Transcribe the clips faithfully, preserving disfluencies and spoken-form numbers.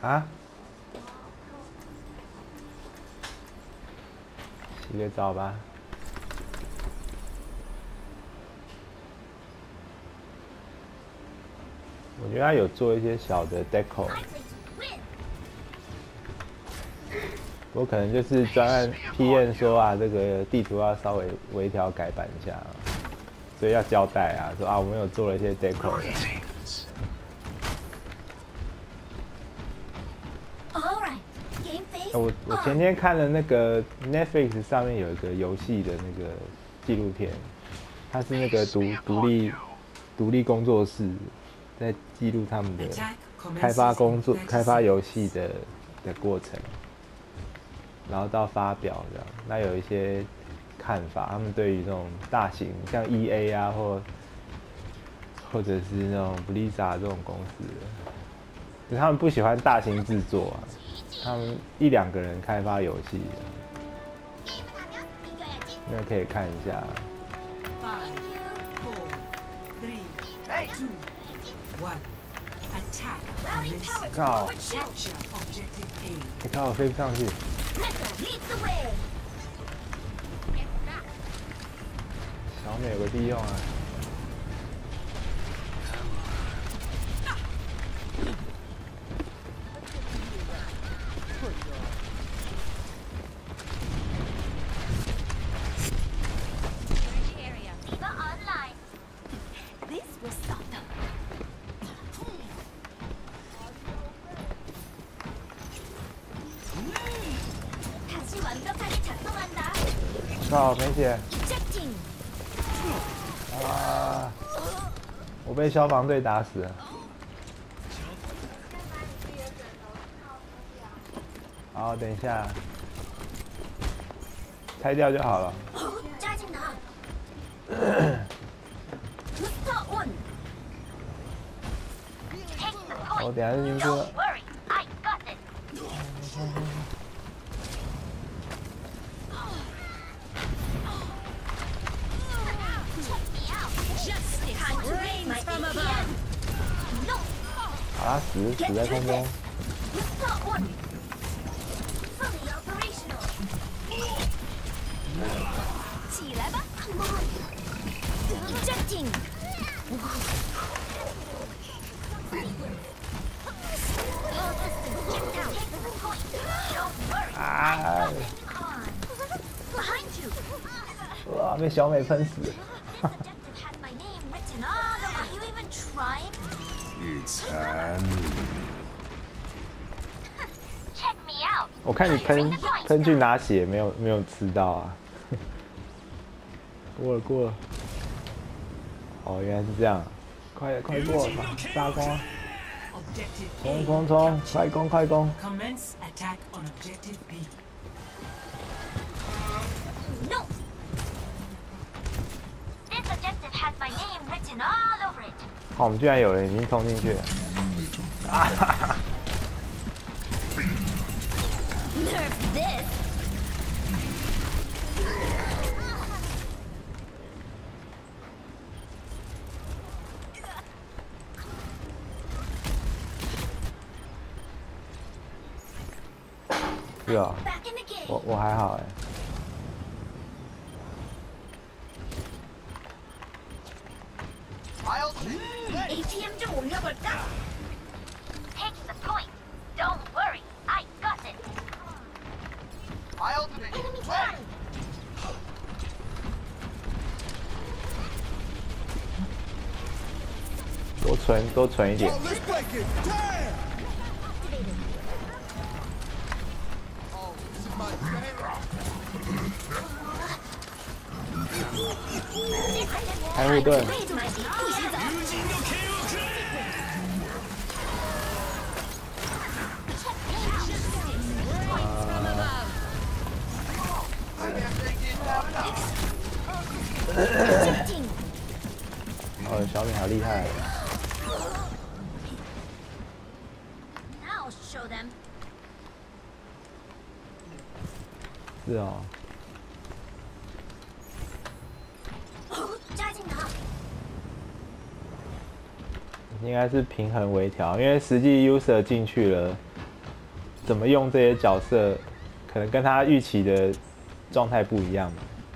啊？洗个澡吧。我觉得他有做一些小的 deco， 不过可能就是专案 P M 说啊，这个地图要稍微微调改版一下，所以要交代啊，说啊我们有做了一些 deco 的。我我前天看了那个 Netflix 上面有一个游戏的那个纪录片，它是那个独独立独立工作室在记录他们的开发工作、开发游戏的的过程，然后到发表这样。那有一些看法，他们对于那种大型像 E A 啊，或或者是那种 Blizzard 这种公司的，就他们不喜欢大型制作啊。他们一两个人开发游戏，那可以看一下。靠！你看我飞不上去。小美有个屁用啊！靠，没血！啊！我被消防队打死了。好，等一下，拆掉就好了。我等下就进去了。好啦，死死在空中。 起来吧！站定！ 啊！哇，被小美喷死！我看你喷喷去拿血，没有没有吃到啊！过了过了，哦，原来是这样，快快过，杀光！冲冲冲，快攻快攻！好，我们居然有人已经冲进去了！啊哈哈！ 是啊，我我还好哎。 A T M 좀 올려볼까? Take the point. Don't worry, I got it. Enemy down. 多存多存一点。开护盾。哦，小米好厉害。 是哦，应该是平衡微调，因为实际 user 进去了， 怎么用这些角色，可能跟他预期的状态不一样。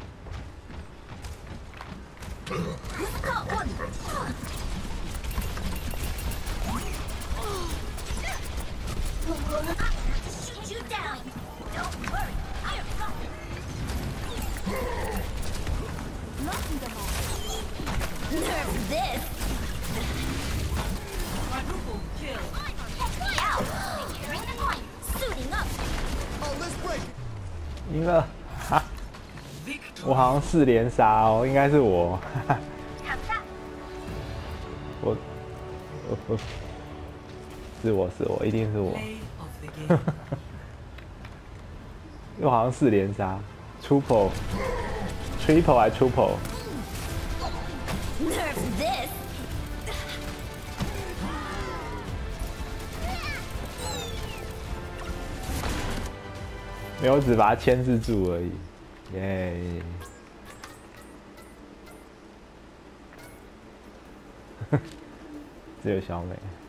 赢了，哈！我好像四连杀哦，应该是我，哈哈。我，我我，是我是我，一定是我。我好像四连杀 ，triple triple 还 triple。没有，只把它牵制住而已，耶、yeah ！只有小美。